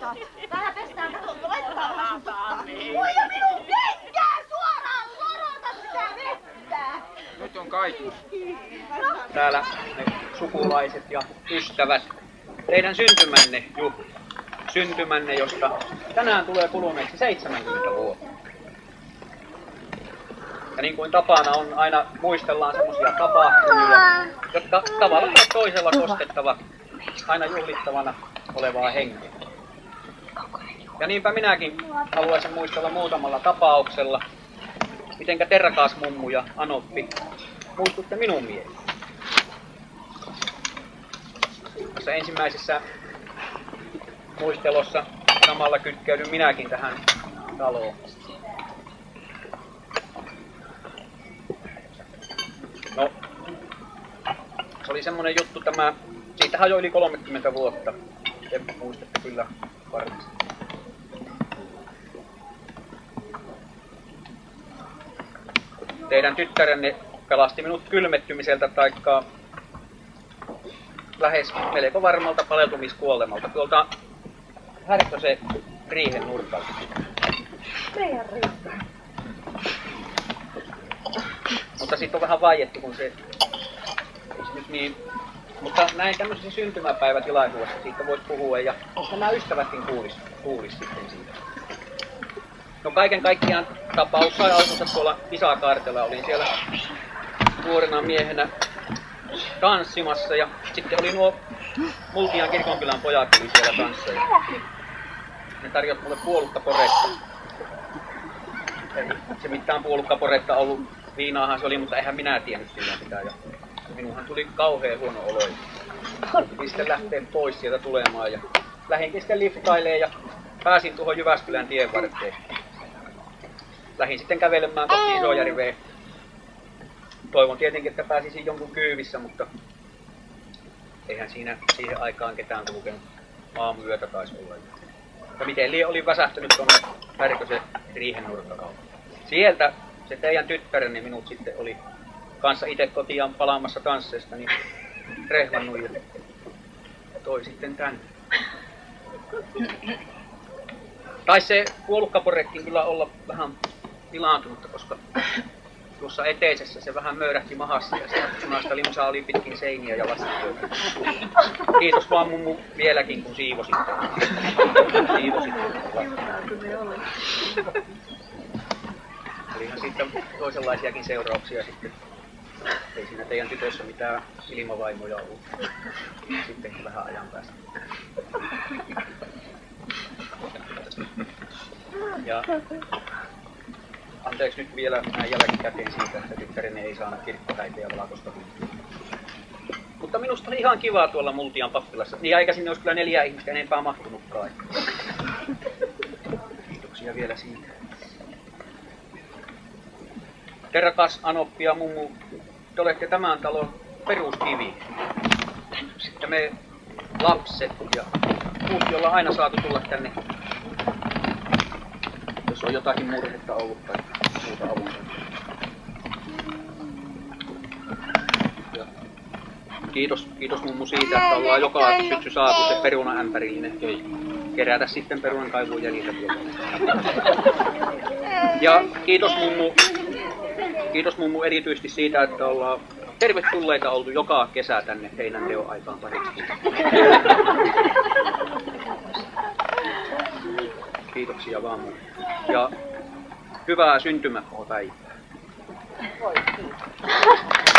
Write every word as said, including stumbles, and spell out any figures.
laittaa? Täällä pestään, kato, laitetaan vähän sun tuttaa. Voi ja minun kenkää suoraan, sorota sitä vettä! Nyt on kaikki. Täällä ne sukulaiset ja ystävät. Teidän syntymänne, Juh. Syntymänne, josta tänään tulee kuluneeksi seitsemänkymmentä vuotta. Ja niin kuin tapana on, aina muistellaan semmoisia tapahtumia, jotka tavalla tai toisella koskettavat aina juhlittavana olevaa henkeä. Ja niinpä minäkin haluaisin muistella muutamalla tapauksella, mitenkä te rakas mummu ja Anoppi muistutte minun mieleeni. Tässä ensimmäisessä muistelossa samalla kytkeydyn minäkin tähän taloon. No, se oli semmonen juttu tämä, siitähän jo yli kolmekymmentä vuotta, te muistatte kyllä varmasti. Teidän tyttärenne pelasti minut kylmettymiseltä taikka lähes melko varmalta paleltumiskuolemalta tuolta Härkösen riihen nurkalta. Meidän riihi. Mutta sitten on vähän vaiettu, kun se nyt niin. Mutta näin tämmöisessä syntymäpäivätilaisuudessa siitä voisi puhua ja nämä ystävätkin kuulis, kuulis sitten siitä. No kaiken kaikkiaan tapaus sai alkunsa tuolla Isakaartella. Olin siellä nuorena miehenä tanssimassa ja sitten oli nuo Multian kirkonkylän pojat oli siellä tansseja. Ne tarjosi mulle puolukkaporetta. Ei se mitään puolukkaporetta ollut. Viinaahan se oli, mutta eihän minä tiennyt silloin sitä. Ja minunhan tuli kauhean huono olo. Piti sitten lähteä pois sieltä tulemaan. Ja lähdinkin sitten liftailemaan ja pääsin tuohon Jyväskylän tien varteen. Lähdin sitten kävelemään kohti Isojärveä. Toivon tietenkin, että pääsisin jonkun kyyvissä, mutta eihän siinä siihen aikaan ketään kulkenut. Aamuyötä taisi olla. Ja miten liian olin väsähtynyt tuonne Härkösen riihen nurkalla. Sieltä se teidän tyttärenne minut sitten oli kanssa itse kotiaan palaamassa tansseista, niin rehvannut ja toi sitten tänne. Taisi se puolukkaporekin kyllä olla vähän pilaantunutta, koska tuossa eteisessä se vähän möyrähti mahassa ja sitä punaista limsaa oli pitkin seiniä ja lastikkoja. Kiitos vaan mummu vieläkin, kun siivositte. Siivositte. Olihan sitten toisenlaisiakin seurauksia sitten. Ei siinä teidän tytössä mitään ilmavaimoja ollut. Sitten vähän ajan päästä. Ja anteeksi nyt vielä näin jälkikäteen siitä, että tyttäreni ei saanut kirkkohäitä ja valkoista huntua. Mutta minusta oli ihan kivaa tuolla Multian pappilassa. Niin eikä sinne olisi kyllä neljä ihmistä enempää mahtunutkaan. Kiitoksia vielä siitä. Te rakas Anoppi ja mummu, te olette tämän talon peruskivi. Sitten me lapset ja muut, joilla on aina saatu tulla tänne, jos on jotakin murhetta ollut tai muuta avun. Kiitos, kiitos mummu siitä, että ollaan joka syksy saatu se perunaämpärillinen kerätä sitten perunan kaivuun jäljiltä. Ja kiitos mummu, kiitos mummu erityisesti siitä, että ollaan tervetulleita oltu joka kesä tänne heinän teon aikaan pariksi. Kiitoksia vaan mummu. Ja hyvää syntymäpäivää.